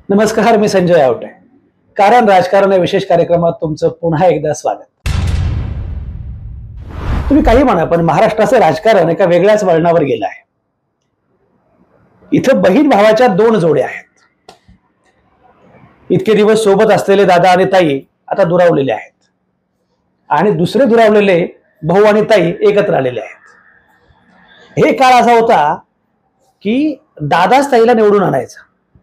नमस्कार, मी संजय आवटे. कारण राजकारण या विशेष कार्यक्रमात तुमचं पुन्हा एकदा स्वागत. तुम्ही काही म्हणा, पण महाराष्ट्राचं राजकारण एका वेगळ्याच वळणावर गेलं आहे. इथं बहीण भावाच्या दोन जोड्या आहेत. इतके दिवस सोबत असलेले दादा आणि ताई आता दुरावलेले आहेत आणि दुसरे दुरावलेले भाऊ आणि ताई एकत्र आलेले आहेत. हे काळ असा होता की दादाच ताईला निवडून आणायचा.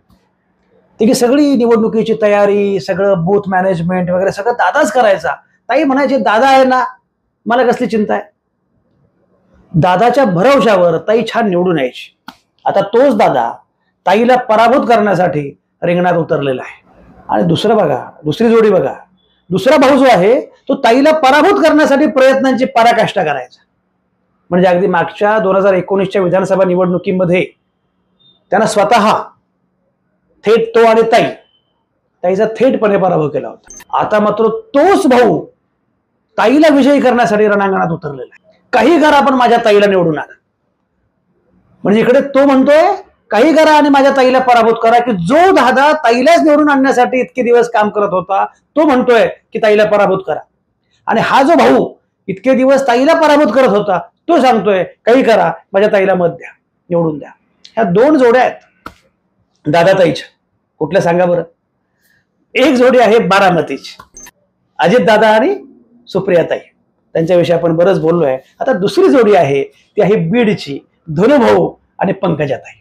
ती सगळी निवडणुकीची तयारी, सगळं बूथ मॅनेजमेंट वगैरे सगळं दादाच करायचा. ताई म्हणायचे, दादा आहे ना, मला कसली चिंता आहे. दादाच्या भरवशावर ताई छान निवडून यायची. आता तोच दादा ताईला पराभूत करण्यासाठी रिंगणात उतरलेला आहे. आणि दुसरं बघा, दुसरी जोडी बघा, दुसरा भाऊ जो आहे तो ताईला पराभूत करण्यासाठी प्रयत्नांची पराकाष्ठा करायचा. म्हणजे अगदी मागच्या 2019च्या विधानसभा निवडणुकीमध्ये त्यांना स्वतः थेट तो आणि ताईचा थेटपणे पराभव केला होता. आता मात्र तोच भाऊ ताईला विजयी करण्यासाठी रणांगणात उतरलेला आहे. काही करा पण माझ्या ताईला निवडून आणा. म्हणजे इकडे तो म्हणतोय काही करा आणि माझ्या ताईला पराभूत करा, की जो दादा ताईलाच निवडून आणण्यासाठी इतके दिवस काम करत होता तो म्हणतोय की ताईला पराभूत करा. आणि हा जो भाऊ इतके दिवस ताईला पराभूत करत होता तो सांगतोय काही करा, माझ्या ताईला मत द्या, निवडून द्या. ह्या दोन जोड्या आहेत दादा ताईच्या. कुठल्या सांगा बरं. एक जोडी आहे बारामतीची, अजित दादा आणि सुप्रियाताई. त्यांच्याविषयी आपण बरंच बोललोय. आता दुसरी जोडी आहे ती आहे बीडची, धनुभाऊ आणि पंकजाताई.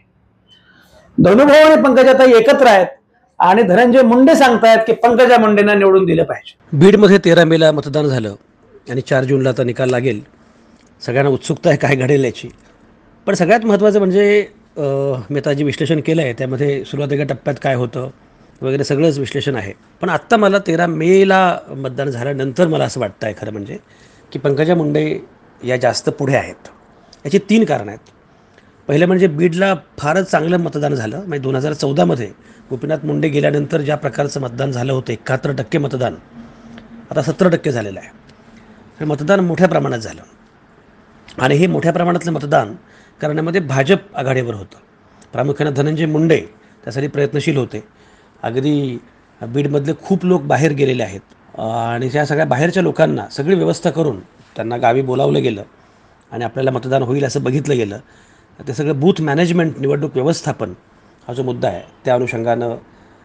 धनुभाऊ आणि पंकजाताई एकत्र आहेत आणि धनंजय मुंडे सांगतायत की पंकजा मुंडेंना निवडून दिलं पाहिजे. बीडमध्ये 13 मेला मतदान झालं आणि 4 जूनला आता निकाल लागेल. सगळ्यांना उत्सुकता आहे काय घडेल याची. पण सगळ्यात महत्त्वाचं म्हणजे मी आता जे विश्लेषण केलं आहे त्यामध्ये सुरुवातीच्या टप्प्यात काय होतं वगैरे सगळंच विश्लेषण आहे. पण आत्ता मला 13 मेला मतदान झाल्यानंतर मला असं वाटतं आहे खरं म्हणजे की पंकजा मुंडे या जास्त पुढे आहेत. याची 3 कारणं आहेत. पहिलं म्हणजे बीडला फारच चांगलं मतदान झालं. म्हणजे 2014मध्ये गोपीनाथ मुंडे गेल्यानंतर ज्या प्रकारचं मतदान झालं होतं 71% मतदान, आता 70% झालेलं आहे. हे मतदान मोठ्या प्रमाणात झालं आणि हे मोठ्या प्रमाणातलं मतदान करण्यामध्ये भाजप आघाडीवर होतं. प्रामुख्यानं धनंजय मुंडे त्यासाठी प्रयत्नशील होते. अगदी बीडमधले खूप लोक बाहेर गेलेले आहेत आणि त्या सगळ्या बाहेरच्या लोकांना सगळी व्यवस्था करून त्यांना गावी बोलावलं गेलं आणि आपल्याला मतदान होईल असं बघितलं गेलं. ते सगळं बूथ मॅनेजमेंट, निवडणूक व्यवस्थापन हा जो मुद्दा आहे त्या अनुषंगानं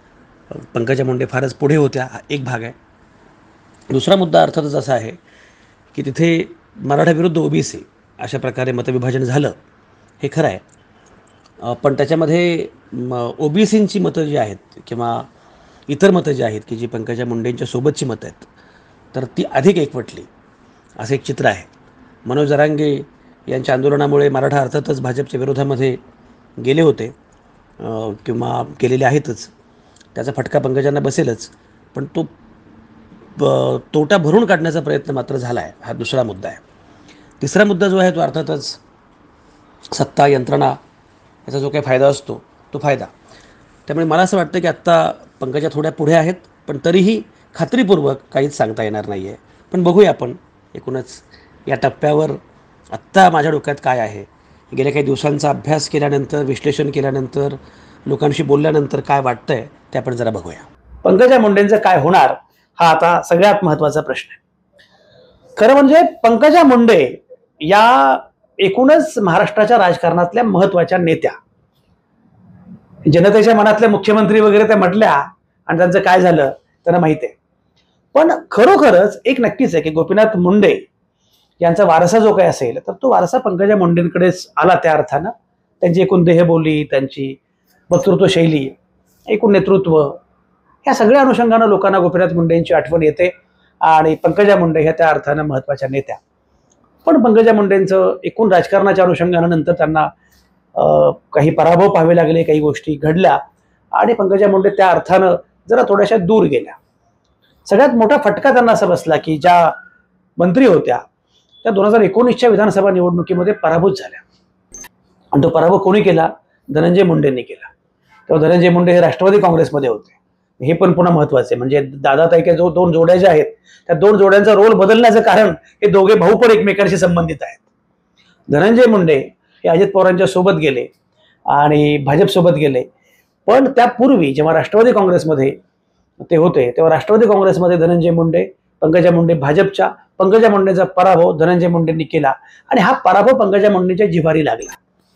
पंकजा मुंडे फारच पुढे होत्या. हा एक भाग आहे. दुसरा मुद्दा अर्थातच असा आहे की तिथे मराठा विरुद्ध ओबीसी अशा प्रकारे मतविभाजन झालं, हे खरं आहे. पण त्याच्यामध्ये ओबीसींची मतं जी आहेत किंवा इतर मतं जी आहेत की जी पंकजा मुंडेंच्या सोबतची मतं आहेत तर ती अधिक एकवटली असं एक चित्र आहे. मनोज जरांगे यांच्या आंदोलनामुळे मराठा अर्थातच भाजपच्या विरोधामध्ये गेले होते किंवा गेलेले आहेतच. त्याचा फटका पंकजांना बसेलच. पण तो तोटा भरून काढण्याचा प्रयत्न मात्र झाला आहे. हा दुसरा मुद्दा आहे. तिसरा मुद्दा जो आहे तो अर्थातच सत्ता यंत्रणा याचा जो काही फायदा असतो तो फायदा. त्यामुळे मला असं वाटतं की आत्ता पंकजा थोड्या पुढे आहेत, पण तरीही खात्रीपूर्वक काहीच सांगता येणार नाही आहे. पण बघूया आपण एकूणच या टप्प्यावर आत्ता माझ्या डोक्यात काय आहे, गेल्या काही दिवसांचा अभ्यास केल्यानंतर, विश्लेषण केल्यानंतर, लोकांशी बोलल्यानंतर काय वाटतं आहे ते आपण जरा बघूया. पंकजा मुंडेंचं काय होणार हा आता सगळ्यात महत्त्वाचा प्रश्न आहे. खरं म्हणजे पंकजा मुंडे या एकूणच महाराष्ट्राच्या राजकारणातल्या महत्त्वाच्या नेत्या, जनतेच्या मनातल्या मुख्यमंत्री वगैरे त्या म्हटल्या आणि त्यांचं काय झालं त्यांना माहिती आहे. पण खरोखरच एक नक्कीच आहे की गोपीनाथ मुंडे यांचा वारसा जो काही असेल तर तो वारसा पंकजा मुंडेंकडेच आला. त्या अर्थानं त्यांची एकूण देहबोली, त्यांची वक्तृत्व शैली, एकूण नेतृत्व, या सगळ्या अनुषंगानं लोकांना गोपीनाथ मुंडेंची आठवण येते आणि पंकजा मुंडे ह्या त्या अर्थानं महत्त्वाच्या नेत्या. पण पंकजा मुंडेंचं एकूण राजकारणाच्या अनुषंगानं नंतर त्यांना काही पराभव पाहावे लागले, काही गोष्टी घडल्या आणि पंकजा मुंडे त्या अर्थानं जरा थोड्याशा दूर गेल्या. सगळ्यात मोठा फटका त्यांना असा बसला की ज्या मंत्री होत्या त्या 2019च्या विधानसभा निवडणुकीमध्ये पराभूत झाल्या. आणि तो पराभव कोणी केला? धनंजय मुंडेंनी केला. तेव्हा धनंजय मुंडे हे राष्ट्रवादी काँग्रेसमध्ये होते. हे पण पुन्हा महत्वाचं आहे. म्हणजे दादा ताईच्या जो 2 जोड्या ज्या आहेत त्या 2 जोड्यांचा रोल बदलण्याचं कारण हे दोघे भाऊ पण एकमेकांशी संबंधित आहेत. धनंजय मुंडे हे अजित पवारांच्या सोबत गेले आणि भाजप सोबत गेले, पण त्यापूर्वी जेव्हा राष्ट्रवादी काँग्रेसमध्ये ते होते तेव्हा राष्ट्रवादी काँग्रेसमध्ये धनंजय मुंडे, पंकजा मुंडे भाजपच्या, पंकजा मुंडेचा पराभव धनंजय मुंडेंनी केला आणि हा पराभव पंकजा मुंडेच्या जिव्हारी लागला.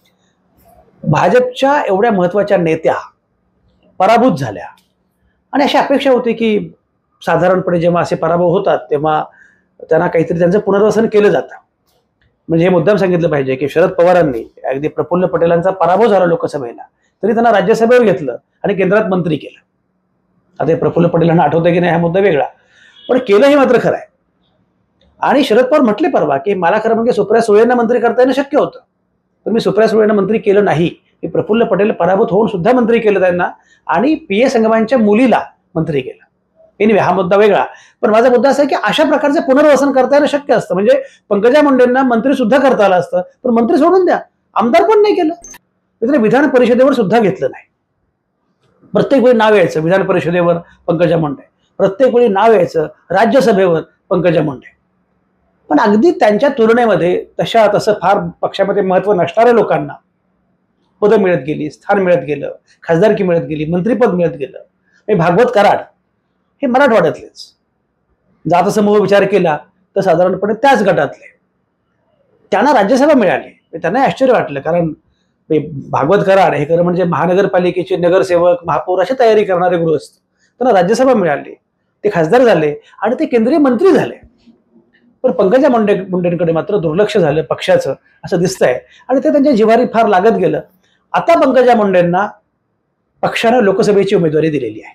भाजपच्या एवढ्या महत्वाच्या नेत्या पराभूत झाल्या आणि अशी अपेक्षा होती की साधारणपणे जेव्हा असे पराभव होतात तेव्हा त्यांना काहीतरी त्यांचं पुनर्वसन केलं जातं. म्हणजे हे मुद्दाम सांगितलं पाहिजे की शरद पवारांनी अगदी प्रफुल्ल पटेलांचा पराभव झाला लोकसभेला तरी त्यांना राज्यसभेवर घेतलं आणि केंद्रात मंत्री केलं. आता हे प्रफुल्ल पटेलांना आठवतं की नाही हा मुद्दा वेगळा, पण केलं हे मात्र खरं आहे. आणि शरद पवार म्हटले परवा की मला खरं म्हणजे सुप्रिया सुळेंना मंत्री करता येणं शक्य होतं, पण मी सुप्रिया सुळेंना मंत्री केलं नाही. मी प्रफुल्ल पटेल पराभूत होऊन सुद्धा मंत्री केलं त्यांना आणि पी.ए. संगमांच्या मुलीला मंत्री केलं. एनिवे हा मुद्दा वेगळा, पण माझा मुद्दा असा आहे की अशा प्रकारचे पुनर्वसन करता येणं शक्य असतं. म्हणजे पंकजा मुंडेंना मंत्री सुद्धा करता आलं असतं, पण मंत्री सोडून द्या, आमदार पण नाही केलं. त्याने विधान परिषदेवर सुद्धा घेतलं नाही. प्रत्येक वेळी नाव यायचं विधान परिषदेवर पंकजा मुंडे, प्रत्येक वेळी नाव यायचं राज्यसभेवर पंकजा मुंडे. पण अगदी त्यांच्या तुलनेमध्ये तसं फार पक्षामध्ये महत्व नसणाऱ्या लोकांना पदं मिळत गेली, स्थान मिळत गेलं, खासदारकी मिळत गेली, मंत्रीपद मिळत गेलं. भागवत कराड हे मराठवाड्यातलेच, जात समूह विचार केला तर साधारणपणे त्याच गटातले, त्यांना राज्यसभा मिळाली. त्यांना आश्चर्य वाटलं, कारण भागवत कराड हे खरं म्हणजे महानगरपालिकेचे नगरसेवक, महापौर अशी तयारी करणारे गृहस्थ, त्यांना राज्यसभा मिळाली, ते खासदार झाले आणि ते केंद्रीय मंत्री झाले. पण पंकजा मुंडेंकडे मात्र दुर्लक्ष झालं पक्षाचं असं दिसतंय आणि ते त्यांच्या जिव्हारी फार लागत गेलं. आता पंकजा मुंडेंना पक्षानं लोकसभेची उमेदवारी दिलेली आहे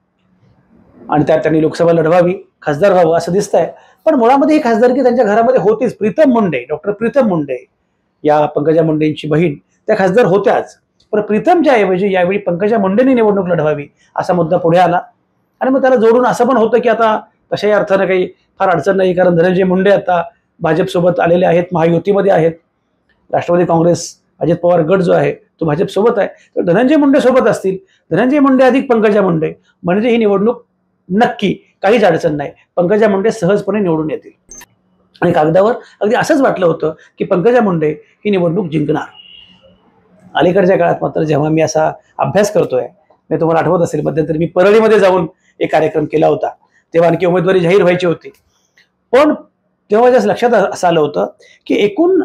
आणि त्यात त्यांनी लोकसभा लढवावी, खासदार व्हावं असं दिसतंय. पण मुळामध्ये ही खासदारकी त्यांच्या घरामध्ये होतीच. प्रीतम मुंडे, डॉक्टर प्रीतम मुंडे या पंकजा मुंडेंची बहीण त्या खासदार होत्याच, पण प्रीतमच्या ऐवजी यावेळी पंकजा मुंडेंनी निवडणूक लढवावी असा मुद्दा पुढे आला. आणि मग त्याला जोडून असं पण होतं की आता तशाही अर्थानं काही फार अडचण नाही, कारण धनंजय मुंडे आता भाजपसोबत आलेले आहेत, महायुतीमध्ये आहेत. राष्ट्रवादी काँग्रेस अजित पवार गट जो आहे तो भाजपसोबत आहे, तर धनंजय मुंडे सोबत असतील. धनंजय मुंडे अधिक पंकजा मुंडे म्हणजे ही निवडणूक नक्की, काहीच अडचण नाही, पंकजा मुंडे सहजपणे निवडून येतील. आणि कागदावर अगदी असंच वाटलं होतं की पंकजा मुंडे ही निवडणूक जिंकणार. अलीकडच्या काळात मात्र जेव्हा मी असा अभ्यास करतोय, मी तुम्हाला आठवत असेल मध्यंतरी मी परळीमध्ये जाऊन एक कार्यक्रम केला होता, तेव्हा आणखी उमेदवारी जाहीर व्हायची होती. पण तेव्हा जास्त लक्षात असं आलं होतं की एकूण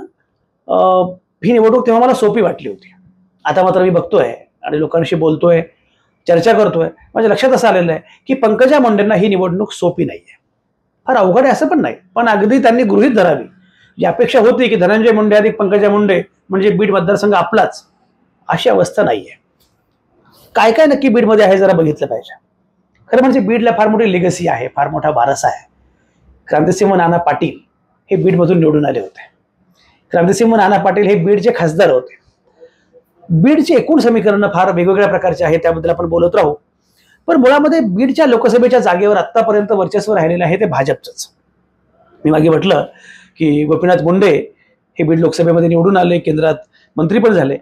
ही निवडणूक तेव्हा मला सोपी वाटली होती. आता मात्र मी बघतोय आणि लोकांशी बोलतोय, चर्चा करतोय, माझ्या लक्षात असं आलेलं आहे की पंकजा मुंडेंना ही निवडणूक सोपी नाहीये. फार अवघड आहे असं पण नाही, पण अगदी त्यांनी गृहीत धरावी. जी अपेक्षा होती की धनंजय मुंडे अधिक पंकजा मुंडे म्हणजे बीड मतदारसंघ आपलाच, अशी अवस्था नाहीये. काय काय नक्की बीडमध्ये आहे जरा बघितलं पाहिजे. खरं म्हणजे बीडला फार मोठी लेगसी आहे, फार मोठा वारसा आहे. क्रांतिसिंह नाना पाटील हे बीडमधून निवडून आले होते. क्रांतिसिंह नाना पाटील हे बीडचे खासदार होते. बीडची एकूण समीकरणं फार वेगवेगळ्या प्रकारचे आहेत, त्याबद्दल आपण बोलत राहू. पण मुळामध्ये बीडच्या लोकसभेच्या जागेवर आतापर्यंत वर्चस्व राहिलेलं आहे ते भाजपचंच. मी मागे म्हटलं की गोपीनाथ मुंडे हे बीड लोकसभेमध्ये निवडून आले, केंद्रात मंत्री पण झाले.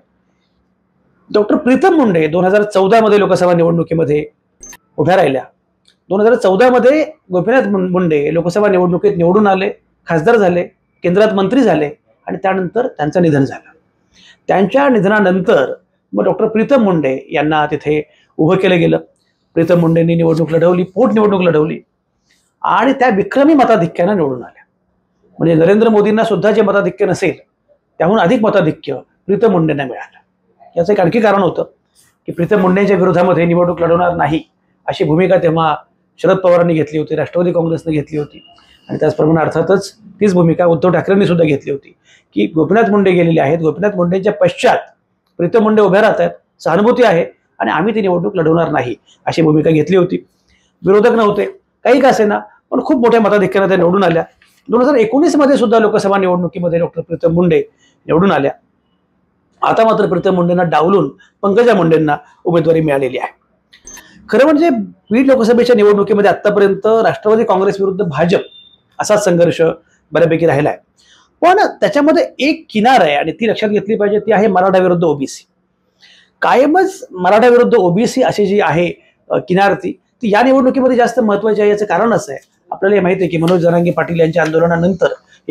डॉक्टर प्रीतम मुंडे 2014 मध्ये लोकसभा निवडणुकीमध्ये उभ्या राहिल्या. 2014 मध्ये गोपीनाथ मुंडे लोकसभा निवडणुकीत निवडून आले, खासदार झाले, केंद्रात मंत्री झाले आणि त्यानंतर त्यांचं निधन झालं. त्यांच्या निधनानंतर मग डॉक्टर प्रीतम मुंडे यांना तिथे उभं केलं गेलं. प्रीतम मुंडेंनी निवडणूक लढवली, पोटनिवडणूक लढवली आणि त्या विक्रमी मताधिक्यानं निवडून आल्या. म्हणजे नरेंद्र मोदींना सुद्धा जे मताधिक्य नसेल त्याहून अधिक मताधिक्य प्रीतम मुंडेंना मिळालं. याचं एक आणखी कारण होतं की प्रीतम मुंडेंच्या विरोधामध्ये निवडणूक लढवणार नाही अशी भूमिका तेव्हा शरद पवारांनी घेतली होती, राष्ट्रवादी काँग्रेसने घेतली होती आणि त्याचप्रमाणे अर्थातच तीच भूमिका उद्धव ठाकरेंनी सुद्धा घेतली होती की गोपीनाथ मुंडे गेलेले आहेत, गोपीनाथ मुंडेंच्या पश्चात प्रीतम मुंडे उभ्या राहत आहेत, सहानुभूती आहे आणि आम्ही ती निवडणूक लढवणार नाही अशी भूमिका घेतली होती. विरोधक नव्हते, काही का असेना, पण खूप मोठ्या मताधिक्याने त्या निवडून आल्या. 2019 मध्ये सुद्धा लोकसभा निवडणुकीमध्ये डॉक्टर प्रीतम मुंडे निवडून आल्या. आता मात्र प्रीतम मुंडेंना डावलून पंकजा मुंडेंना उमेदवारी मिळालेली आहे. खरं म्हणजे बीड लोकसभेच्या निवडणुकीमध्ये आतापर्यंत राष्ट्रवादी काँग्रेस विरुद्ध भाजप असाच संघर्ष बऱ्यापैकी राहिला आहे. पण त्याच्यामध्ये एक किनार आहे आणि ती लक्षात घेतली पाहिजे, ती आहे मराठा विरुद्ध ओबीसी. कायमच मराठा विरुद्ध ओबीसी अशी जी आहे किनार ती या निवडणुकीमध्ये जास्त महत्वाची आहे. याचं कारण असं आहे, आपल्याला हे माहिती आहे की मनोज जरांगे पाटील यांच्या आंदोलनानंतर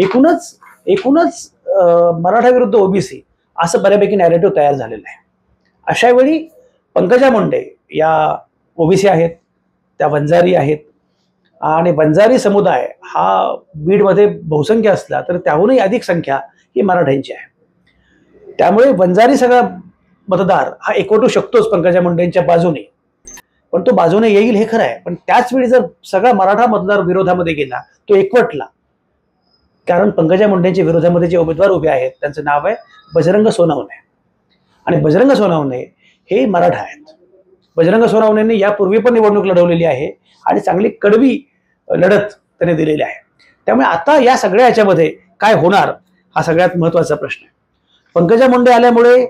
एकूणच मराठा विरुद्ध ओबीसी असं बऱ्यापैकी नॅरेटिव्ह तयार झालेलं आहे. अशा वेळी पंकजा मुंडे या ओबीसी आहेत, त्या वंजारी आहेत आणि वंजारी समुदाय हा बीडमध्ये बहुसंख्य असला तर त्याहूनही अधिक संख्या ही मराठ्यांची आहे. त्यामुळे वंजारी सगळा मतदार हा एकवटू शकतोच पंकजा मुंडेंच्या बाजूने, पण तो बाजूने येईल हे खरं आहे. पण त्याच वेळी जर सगळा मराठा मतदार विरोधामध्ये गेला, तो एकवटला, कारण पंकजा मुंडेंच्या विरोधामध्ये जे उमेदवार उभे आहेत त्यांचं नाव आहे बजरंग सोनवणे, आणि बजरंग सोनवणे हे मराठा आहेत. बजरंग सोनवणेंनी यापूर्वी पण निवडणूक लढवलेली आहे आणि चांगली कडवी लढत त्याने दिलेली आहे. त्यामुळे आता या सगळ्या याच्यामध्ये काय होणार हा सगळ्यात महत्वाचा प्रश्न आहे. पंकजा मुंडे आल्यामुळे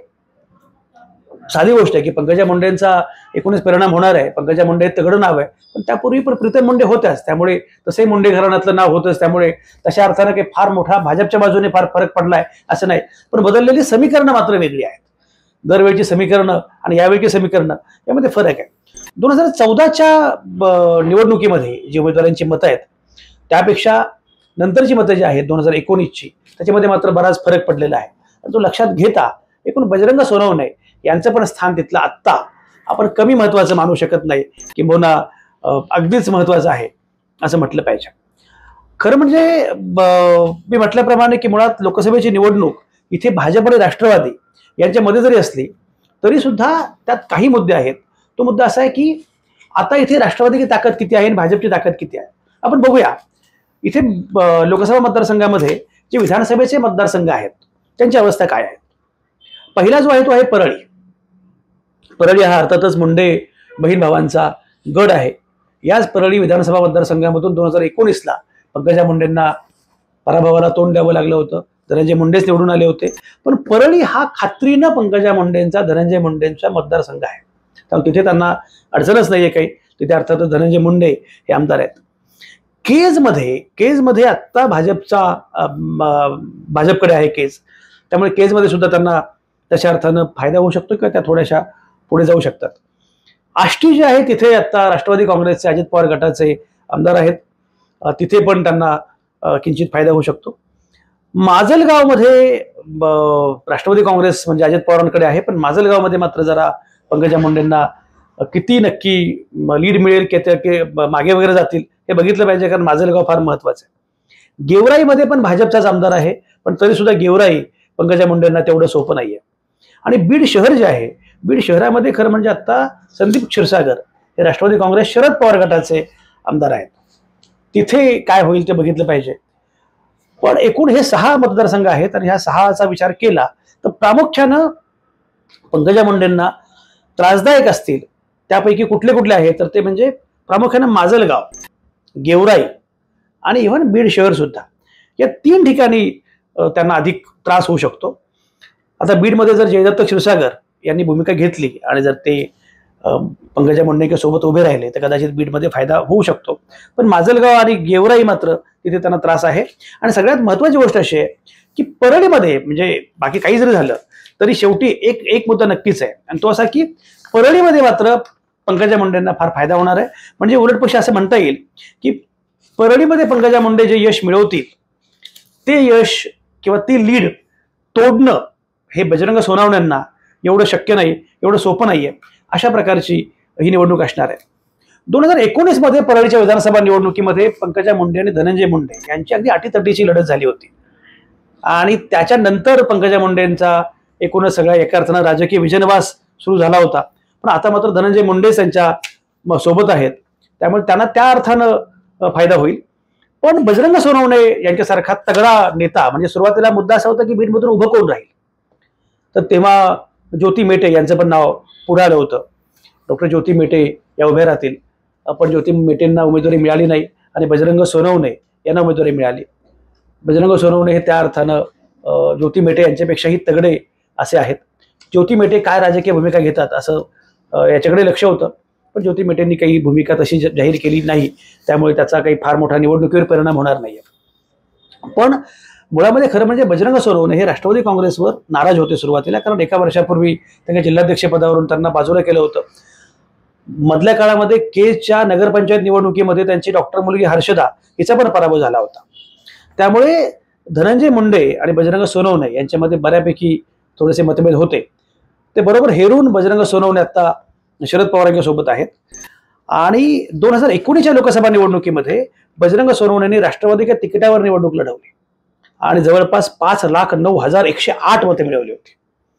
साधी गोष्ट आहे की पंकजा मुंडेंचा एकूणच परिणाम होणार आहे. पंकजा मुंडे तगडं नाव आहे, पण त्यापूर्वी पण प्रीतम मुंडे होत्याच, त्यामुळे तसे मुंडे घराण्यातलं नाव होतंच. त्यामुळे तशा अर्थानं काही फार मोठा भाजपच्या बाजूने फार फरक पडलाय असं नाही, पण बदललेली समीकरणं मात्र वेगळी आहेत. दरवेळची समीकरणं आणि यावेळची समीकरणं यामध्ये फरक आहे. 2014च्या निवडणुकीमध्ये जी उमेदवारांची मतं आहेत त्यापेक्षा नंतरची मतं जी आहेत 2019ची त्याच्यामध्ये मात्र बराच फरक पडलेला आहे. तो लक्षात घेता एकूण बजरंग सोनवणे यांचं पण स्थान तिथलं आत्ता आपण कमी महत्वाचं मानू शकत नाही, किंबहुना अगदीच महत्वाचं आहे असं म्हटलं पाहिजे. खरं म्हणजे मी म्हटल्याप्रमाणे की मुळात लोकसभेची निवडणूक इथे भाजप आणि राष्ट्रवादी यांच्यामध्ये जरी असली तरी सुद्धा त्यात काही मुद्दे आहेत. तो मुद्दा असा आहे की आता इथे राष्ट्रवादीची ताकद किती आहे आणि भाजपची ताकद किती आहे आपण बघूया. इथे लोकसभा मतदारसंघामध्ये जे विधानसभेचे मतदारसंघ आहेत त्यांची अवस्था काय आहे. पहिला जो आहे तो आहे परळी. परळी हा अर्थातच मुंडे बहीण भावांचा गड आहे. याच परळी विधानसभा मतदारसंघामधून 2019ला पंकजा मुंडेंना पराभवाला तोंड द्यावं लागलं होतं. धनंजय मुंडेच निवडून आले होते, पण परळी हा खात्रीनं पंकजा मुंडेंचा, धनंजय मुंडेंचा मतदारसंघ आहे. त्यामुळे तिथे त्यांना अडचणच नाहीये काही. तिथे अर्थातच धनंजय मुंडे हे आमदार आहेत. केजमध्ये आत्ता भाजपकडे आहे केज, त्यामुळे केजमध्ये सुद्धा त्यांना तशा अर्थानं फायदा होऊ शकतो किंवा त्या थोड्याशा पुढे जाऊ शकतात. आष्टी जे आहे तिथे आता राष्ट्रवादी काँग्रेसचे अजित पवार गटाचे आमदार आहेत, तिथे पण त्यांना किंचित फायदा होऊ शकतो. माजलगावमध्ये राष्ट्रवादी काँग्रेस म्हणजे अजित पवारांकडे आहे, पण माजलगावमध्ये मात्र जरा पंकजा मुंडेंना किती नक्की लीड मिळेल की मागे वगैरे जातील हे बघितलं पाहिजे, कारण माजलगाव फार महत्वाचं आहे. गेवराईमध्ये पण भाजपचाच आमदार आहे, पण तरी सुद्धा गेवराई पंकजा मुंडेंना तेवढं सोपं नाहीये. आणि बीड शहर जे आहे, बीड शहरामध्ये खरं म्हणजे आता संदीप क्षीरसागर हे राष्ट्रवादी काँग्रेस शरद पवार गटाचे आमदार आहेत. तिथे काय होईल ते बघितलं पाहिजे. पण एकूण हे 6 मतदारसंघ आहेत आणि ह्या 6चा विचार केला तर प्रामुख्यानं पंकजा मुंडेंना त्रासदायक असतील त्यापैकी कुठले कुठले आहेत तर ते म्हणजे प्रामुख्यानं माजलगाव, गेवराई आणि इव्हन बीड शहर सुद्धा. या 3 ठिकाणी त्यांना अधिक त्रास होऊ शकतो. आता बीडमध्ये जर जयदत्त क्षीरसागर यांनी भूमिका घेतली आणि जर ते पंकजा मुंडे सोबत उभे राहिले तर कदाचित बीडमध्ये फायदा होऊ शकतो. पण माजलगाव आणि गेवराई मात्र तिथे त्यांना त्रास आहे. आणि सगळ्यात महत्वाची गोष्ट अशी आहे की परळीमध्ये म्हणजे बाकी काही जरी झालं तरी शेवटी एक मुद्दा नक्कीच आहे, आणि तो असा की परळीमध्ये मात्र पंकजा मुंडेंना फार फायदा होणार आहे. म्हणजे उलटपक्षी असं म्हणता येईल की परळीमध्ये पंकजा मुंडे जे यश मिळवतील ते यश किंवा ती लीड तोडणं हे बजरंग सोनवण्यांना एवढं शक्य नाही, एवढं सोपं नाहीये. अशा प्रकारची ही निवडणूक असणार आहे. 2019 मध्ये परळीच्या विधानसभा निवडणुकीमध्ये पंकजा मुंडे आणि धनंजय मुंडे यांची अगदी अटीतटीची लढत झाली होती, आणि त्याच्यानंतर पंकजा मुंडेंचा एकूणच सगळ्या एका अर्थानं राजकीय विजनवास सुरू झाला होता. पण आता मात्र धनंजय मुंडेच त्यांच्या सोबत आहेत, त्यामुळे त्यांना त्या अर्थानं फायदा होईल. पण बजरंग सोनवणे यांच्यासारखा तगडा नेता म्हणजे सुरुवातीला मुद्दा असा होता की बीडमधून उभं कोण राहील, तर तेव्हा ज्योती मेटे यांचं पण नाव पुढे आलं होतं. डॉक्टर ज्योती मेटे या उभे राहतील, पण ज्योती मेटेंना उमेदवारी मिळाली नाही आणि बजरंग सोनवणे यांना उमेदवारी मिळाली. बजरंग सोनवणे हे त्या अर्थानं ज्योती मेटे यांच्यापेक्षाही तगडे असे आहेत. ज्योती मेटे काय राजकीय भूमिका घेतात असं याच्याकडे लक्ष होतं, पण ज्योती मेटेंनी काही भूमिका तशी जाहीर केली नाही, त्यामुळे त्याचा काही फार मोठा निवडणुकीवर परिणाम होणार नाहीये. पण मुळामध्ये खरं म्हणजे बजरंग सोनवणे हे राष्ट्रवादी काँग्रेसवर नाराज होते सुरुवातीला, कारण एका वर्षापूर्वी त्यांच्या जिल्हाध्यक्षपदावरून त्यांना बाजूला केलं होतं. मधल्या काळामध्ये केजच्या नगरपंचायत निवडणुकीमध्ये त्यांची डॉक्टर मुलगी हर्षदा हिचा पण पराभव झाला होता. त्यामुळे धनंजय मुंडे आणि बजरंग सोनवणे यांच्यामध्ये बऱ्यापैकी थोडेसे मतभेद होते. ते बरोबर हेरून बजरंग सोनवणे आता शरद पवार यांच्यासोबत आहेत. आणि 2019च्या लोकसभा निवडणुकीमध्ये बजरंग सोनवणेंनी राष्ट्रवादीच्या तिकिटावर निवडणूक लढवली आणि जवळपास 5,09,108 मते मिळवली होती.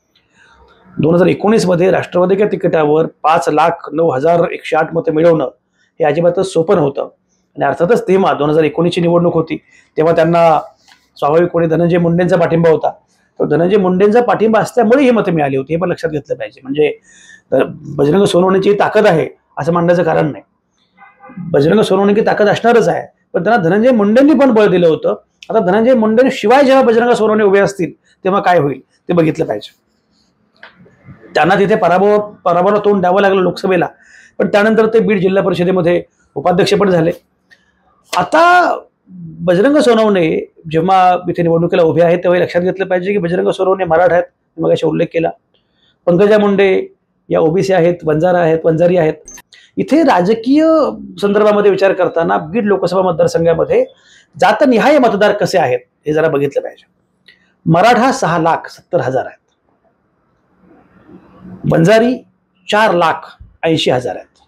2019 मध्ये राष्ट्रवादीच्या तिकिटावर 5,09,108 मते मिळवणं हे अजिबातच सोपं नव्हतं. आणि अर्थातच तेव्हा 2019ची निवडणूक होती, तेव्हा त्यांना स्वाभाविकपणे धनंजय मुंडेंचा पाठिंबा होता. तो धनंजय मुंडेंचा पाठिंबा असल्यामुळे ही मतं मिळाली होती, हे पण लक्षात घेतलं पाहिजे. म्हणजे बजरंग सोनवणेची ताकद आहे असं मानण्याचं कारण नाही. बजरंग सोनवणेची ताकद असणारच आहे, पण त्यांना धनंजय मुंडेंनी पण बळ दिलं होतं. आता धनंजय मुंडेंशिवाय जेव्हा बजरंग सोनवणे उभे असतील तेव्हा काय होईल ते बघितलं पाहिजे. त्यांना तिथे पराभवाला तोंड द्यावं लागलं लोकसभेला, पण त्यानंतर ते बीड जिल्हा परिषदेमध्ये उपाध्यक्ष पण झाले. आता बजरंग सोनवणे जेव्हा इथे निवडणुकीला उभे आहेत तेव्हा लक्षात घेतलं पाहिजे की बजरंग सोनवणे मराठा आहेत, मग अशी उल्लेख केला. पंकजा मुंडे या ओबीसी आहेत, वंजारी आहेत. इथे राजकीय संदर्भामध्ये विचार करताना बीड लोकसभा मतदारसंघामध्ये जातनिहाय मतदार कसे आहेत हे जरा बघितलं पाहिजे. मराठा 6,70,000 आहेत, वंजारी 4,80,000 आहेत,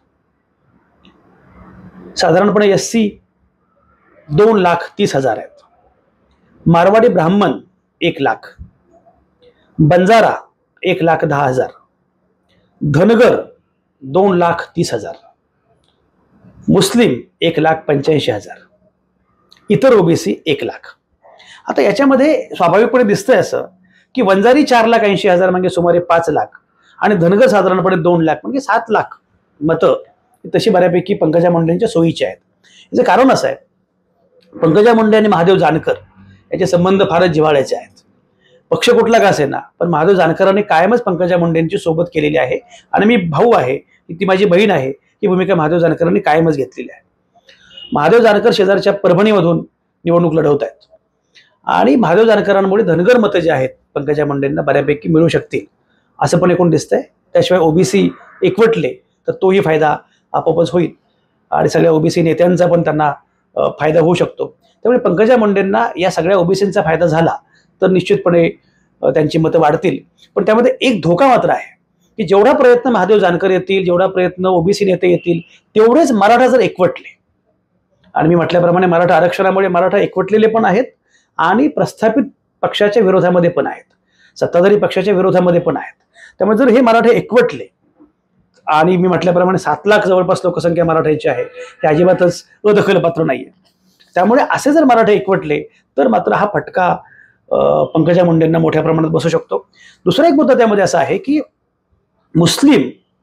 साधारणपणे SC 2,30,000 आहेत, मारवाडी ब्राह्मण 1,00,000, बंजारा 1,10,000, धनगर 2,30,000, मुस्लिम 1,85,000, इतर ओबीसी 1,00,000. आता याच्यामध्ये स्वाभाविकपणे दिसतंय असं की वंजारी 4,80,000 म्हणजे सुमारे 5,00,000 आणि धनगर साधारणपणे 2,00,000 म्हणजे 7,00,000 मतं तशी बऱ्यापैकी पंकजा मुंडेंच्या सोयीची आहेत. याचं कारण असं आहे, पंकजा मुंडे आणि महादेव जानकर याचे संबंध फारच जिव्हाळ्याचे आहेत. पक्ष कुठला का असेना, पण महादेव जानकरांनी कायमच पंकजा मुंडेंची सोबत केलेली आहे आणि मी भाऊ आहे, ती माझी बहीण आहे, ही भूमिका महादेव जानकरांनी कायमच घेतलेली आहे. महादेव जानकर शेजारच्या परभणीमधून निवडणूक लढवत आहेत आणि महादेव जानकरांमुळे धनगर मतं जे आहेत पंकजा मुंडेंना बऱ्यापैकी मिळू शकतील असं पण एकूण दिसतंय. त्याशिवाय ओबीसी एकवटले तर तोही फायदा आपोआपच होईल आणि सगळ्या ओबीसी नेत्यांचा पण त्यांना फायदा होऊ शकतो. त्यामुळे पंकजा मुंडेंना या सगळ्या ओबीसींचा फायदा झाला तर निश्चितपणे त्यांची मतं वाढतील. पण त्यामध्ये एक धोका मात्र आहे की जेवढा प्रयत्न महादेव जानकर येतील, जेवढा प्रयत्न ओबीसी नेते येतील, तेवढेच मराठा जर एकवटले, आणि मी म्हटल्याप्रमाणे मराठा आरक्षणामुळे मराठा एकवटलेले पण आहेत आणि प्रस्थापित पक्षाच्या विरोधामध्ये पण आहेत, सत्ताधारी पक्षाच्या विरोधामध्ये पण आहेत. त्यामुळे जर हे मराठे एकवटले, आणि मी म्हटल्याप्रमाणे 7,00,000 जवळपास लोकसंख्या मराठ्यांची आहे, हे अजिबातच अदखलपात्र नाहीये. त्यामुळे असे जर मराठे एकवटले तर मात्र हा फटका पंकजा मुंडेंना मोठ्या प्रमाणात बसू शकतो. दुसरा एक मुद्दा त्यामध्ये असा आहे की मुस्लिम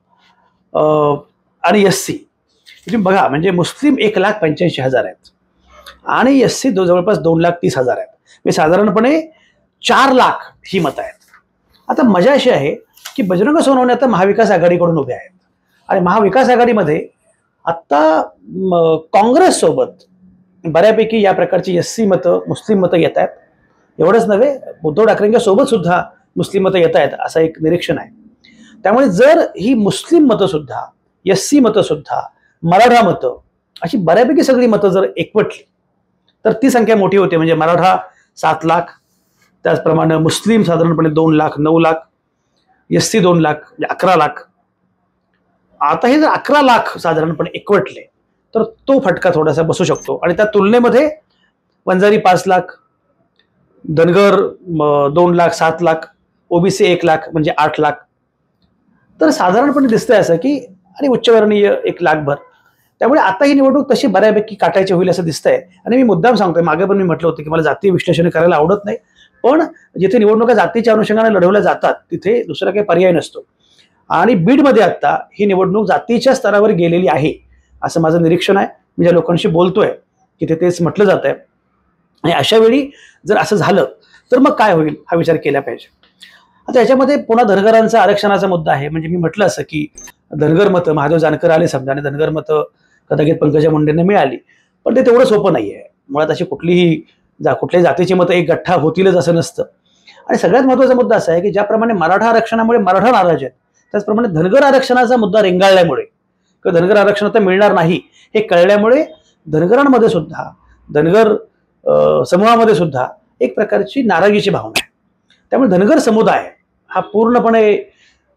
आणि SC तुम्ही बघा, म्हणजे मुस्लिम 1,85,000 आहेत आणि SC जवळपास 2,30,000 आहेत, म्हणजे साधारणपणे 4,00,000 ही मतं आहेत. आता मजा अशी आहे की बजरंग सोनवणे आता महाविकास आघाडीकडून उभे आहेत आणि महाविकास आघाडीमध्ये आता काँग्रेस सोबत बऱ्यापैकी या प्रकारची SC मतं, मुस्लिम मतं येत आहेत. एवढंच नव्हे, उद्धव ठाकरेंच्या सोबत सुद्धा मुस्लिम मतं येत आहेत असं एक निरीक्षण आहे. त्यामुळे जर ही मुस्लिम मतं सुद्धा, SC मतं सुद्धा, मराठा मतं अशी बऱ्यापैकी सगळी मतं जर एकवटली तर ती संख्या मोठी होते. म्हणजे मराठा 7,00,000, त्याचप्रमाणे मुस्लिम साधारणपणे 2,00,000, 9,00,000, SC 2,00,000 म्हणजे 11,00,000. आता हे जर 11,00,000 साधारणपणे एकवटले तर तो फटका थोडासा बसू शकतो. आणि त्या तुलनेमध्ये वंजारी 5,00,000, धनगर 2,00,000, 7,00,000, ओबीसी 1,00,000 म्हणजे 8,00,000. तर साधारणपणे दिसतंय असं की, आणि उच्चवर्णीय 1,00,000 भर. त्यामुळे आता ही निवडणूक तशी बऱ्यापैकी काटायची होईल असं दिसतंय. आणि मी मुद्दाम सांगतोय, मागे पण मी म्हटलं होतं की मला जातीय विश्लेषण करायला आवडत नाही, पण जिथे निवडणुका जातीच्या अनुषंगाने लढवल्या जातात तिथे दुसरा काही पर्याय नसतो. आणि बीडमध्ये आता ही निवडणूक जातीच्या स्तरावर गेलेली आहे असं माझं निरीक्षण आहे. मी ज्या लोकांशी बोलतोय तिथे तेच म्हटलं जात आहे. आणि अशा वेळी जर असं झालं तर मग काय होईल हा विचार केला पाहिजे. आता याच्यामध्ये पुन्हा धनगरांचा आरक्षणाचा मुद्दा आहे. म्हणजे मी म्हटलं असं की धनगर मतं महादेव जानकर आले समजा आणि धनगर मतं कदाचित पंकजा मुंडेंना मिळाली, पण ते तेवढं सोपं नाही आहे. मुळात अशी कुठल्याही जातीची मतं एक गठ्ठा होतीलच असं नसतं. आणि सगळ्यात महत्त्वाचा मुद्दा असा आहे की ज्याप्रमाणे मराठा आरक्षणामुळे मराठा नाराज आहेत, त्याचप्रमाणे धनगर आरक्षणाचा मुद्दा रेंगाळल्यामुळे किंवा धनगर आरक्षण आता मिळणार नाही हे कळल्यामुळे धनगरांमध्ये सुद्धा, धनगर समूहामध्ये सुद्धा एक प्रकारची नाराजीची भावना आहे. त्यामुळे धनगर समुदाय हा पूर्णपणे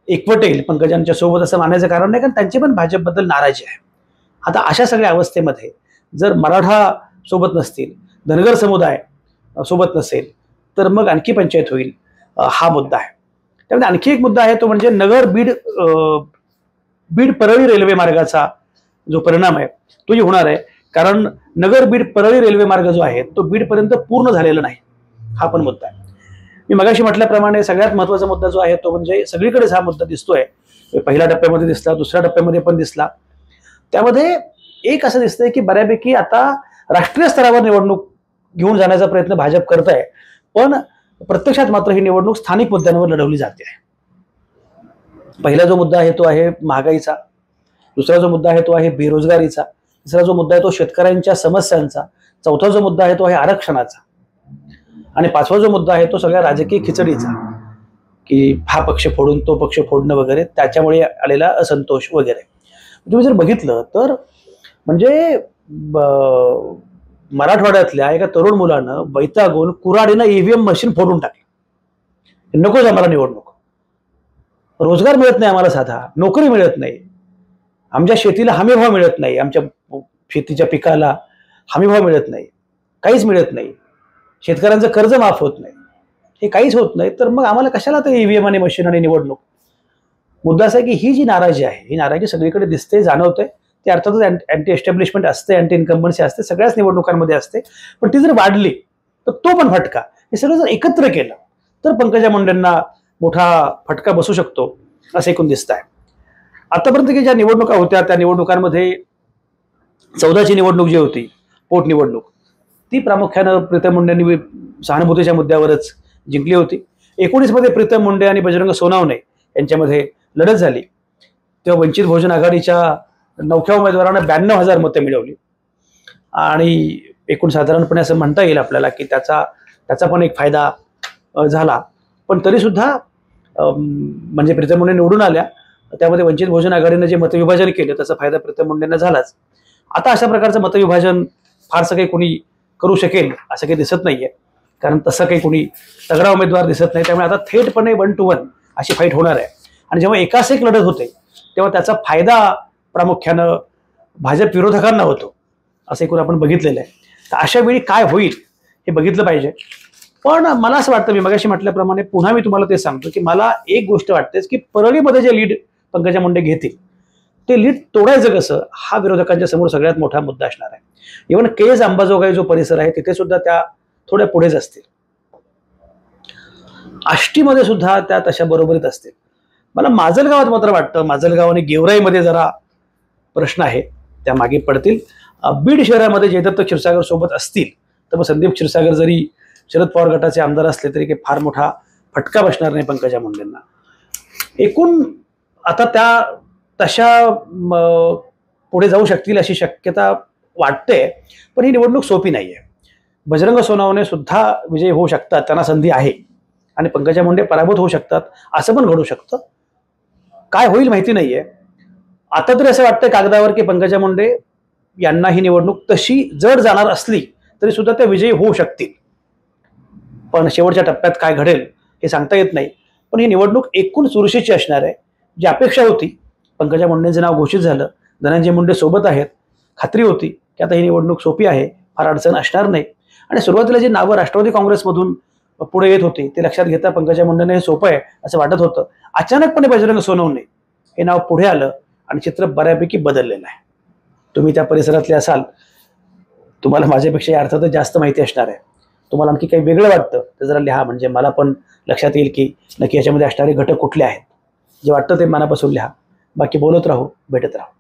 एकवट येईल पंकजांच्या सोबत असं मानायचं कारण नाही, कारण त्यांची पण भाजपबद्दल नाराजी आहे. आता अशा सगळ्या अवस्थेमध्ये जर मराठा सोबत नसतील, धनगर समुदाय सोबत नसेल, तर मग आणखी पंचायत होईल. हा मुद्दा आहे. त्यामध्ये आणखी एक मुद्दा आहे, तो म्हणजे नगर बीड परळी रेल्वे मार्गाचा जो परिणाम आहे तोही होणार आहे. कारण नगर बीड परळी रेल्वे मार्ग जो आहे तो बीडपर्यंत पूर्ण झालेला नाही. हा पण मुद्दा आहे. मी मगाशी म्हटल्याप्रमाणे सगळ्यात महत्वाचा मुद्दा जो आहे तो म्हणजे सगळीकडेच हा मुद्दा दिसतोय. पहिल्या टप्प्यामध्ये दिसला, दुसऱ्या टप्प्यामध्ये पण दिसला. त्यामध्ये एक असं दिसतंय की बऱ्यापैकी आता राष्ट्रीय स्तरावर निवडणूक घेऊन जाण्याचा प्रयत्न भाजप करत आहे, पण प्रत्यक्षात मात्र ही निवडणूक स्थानिक मुद्द्यांवर लढवली जाते आहे. पहिला जो मुद्दा आहे तो आहे महागाईचा, दुसरा जो मुद्दा आहे तो आहे बेरोजगारीचा, तिसरा जो मुद्दा आहे तो शेतकऱ्यांच्या समस्यांचा, चौथा जो मुद्दा आहे तो आहे आरक्षणाचा, आणि पाचवा जो मुद्दा आहे तो सगळ्या राजकीय खिचडीचा, की हा पक्ष फोडून तो पक्ष फोडणं वगैरे, त्याच्यामुळे आलेला असंतोष वगैरे. तुम्ही जर बघितलं तर म्हणजे मराठवाड्यातल्या एका तरुण मुलानं वैतागून कुऱ्हाडीनं ईव्हीएम मशीन फोडून टाकलं. नकोच आम्हाला निवडणूक, रोजगार मिळत नाही आम्हाला, साधा नोकरी मिळत नाही, आमच्या शेतीला हमीभाव मिळत नाही, आमच्या शेतीच्या पिकाला हमीभाव मिळत नाही, काहीच मिळत नाही, शेतकऱ्यांचं कर्ज माफ होत नाही, हे काहीच होत नाही, तर मग आम्हाला कशाला ते ईव्हीएम आणि मशीन आणि निवडणूक. मुद्दा असा आहे की ही जी नाराजी आहे, ही नाराजी सगळीकडे दिसते, जाणवते. ती अर्थातच अँटी एस्टॅब्लिशमेंट असते, अँटी इन्कम्बन्सी असते, सगळ्याच निवडणुकांमध्ये असते. पण ती जर वाढली तर तो पण फटका, हे सगळं जर एकत्र केलं तर पंकजा मुंडेंना मोठा फटका बसू शकतो असं एकूण दिसत आहे. आतापर्यंत की ज्या निवडणुका होत्या त्या निवडणुकांमध्ये 14ची निवडणूक जी होती, पोटनिवडणूक, ती प्रामुख्यानं प्रीतम मुंडेंनी सहानुभूतीच्या मुद्द्यावरच जिंकली होती. 19 मध्ये प्रीतम मुंडे आणि बजरंग सोनावणे यांच्यामध्ये लढत झाली, तेव्हा वंचित बहुजन आघाडीच्या 9व्या उमेदवारानं 92,000 मतं मिळवली, आणि एकूण साधारणपणे असं म्हणता येईल आपल्याला की त्याचा पण एक फायदा झाला. पण तरीसुद्धा म्हणजे प्रीतम मुंडे निवडून आल्या, त्यामध्ये वंचित बहुजन आघाडीनं जे मतविभाजन केलं त्याचा फायदा प्रीतम मुंडेंना झालाच. आता अशा प्रकारचं मतविभाजन फारसं काही कोणी करू शकेल असं काही दिसत नाहीये, कारण तसं काही कोणी तगडा उमेदवार दिसत नाही. त्यामुळे आता थेटपणे 1 to 1 अशी फाईट होणार आहे. आणि जेव्हा एकास एक लढत होते तेव्हा त्याचा फायदा प्रामुख्यानं भाजप विरोधकांना होतो, असं एकूण आपण बघितलेलं आहे. तर अशा वेळी काय होईल हे बघितलं पाहिजे. पण मला असं वाटतं, मी मगाशी म्हटल्याप्रमाणे पुन्हा मी तुम्हाला ते सांगतो की मला एक गोष्ट वाटतेच की परळीमध्ये जे लीड पंकजा मुंडे घेतील ते लीड तोडायचं कसं, हा विरोधकांच्या समोर सगळ्यात मोठा मुद्दा असणार आहे. इव्हन केज अंबाजोगाई जो परिसर आहे तिथे सुद्धा त्या थोड्या पुढेच असतील, आष्टीमध्ये सुद्धा त्या तशा बरोबरीत असतील. मला माजलगावात मात्र वाटतं, माजलगाव आणि गेवराईमध्ये जरा प्रश्न आहे, त्या मागे पडतील. बीड शहरामध्ये जयदत्त क्षीरसागर सोबत असतील तर मग संदीप क्षीरसागर जरी शरद पवार गटाचे आमदार असले तरी काही फार मोठा फटका बसणार नाही पंकजा मुंडेंना. एकूण आता त्या तशा पुढे जाऊ शकतील अशी शक्यता वाटते, पण ही निवडणूक सोपी नाहीये. बजरंग सोनावणे सुद्धा विजयी होऊ शकतात, त्यांना संधी आहे, आणि पंकजा मुंडे पराभूत होऊ शकतात, असं पण घडू शकतं. काय होईल माहिती नाहीये. आता तरी असं वाटतंय कागदावर की पंकजा मुंडे यांना ही निवडणूक तशी जड जाणार असली तरी सुद्धा त्या विजयी होऊ शकतील. पण शेवटच्या टप्प्यात काय घडेल हे सांगता येत नाही. पण ही निवडणूक एकूण चुरशीची असणार आहे. जी अपेक्षा होती, पंकजा मुंडेंचं नाव घोषित झालं, धनंजय मुंडे सोबत आहेत, खात्री होती की आता ही निवडणूक सोपी आहे, फार अडचण असणार नाही. आणि सुरुवातीला जी नावं राष्ट्रवादी काँग्रेसमधून पुढे येत होती ते लक्षात घेता पंकजा मुंडेंना हे सोपं आहे असं वाटत होतं. अचानकपणे बजरंग सोनवणे हे नाव पुढे आलं आणि चित्र बऱ्यापैकी बदललेलं आहे. तुम्ही त्या परिसरातले असाल, तुम्हाला माझ्यापेक्षा या अर्थातच जास्त माहिती असणार आहे. तुम्हाला आणखी काही वेगळं वाटतं तर जरा लिहा, म्हणजे मला पण लक्षात येईल की नक्की याच्यामध्ये असणारे घटक कुठले आहेत. जे वाटतं ते मनापासून लिहा. बाकी बोलत राहू, भेटत राहू.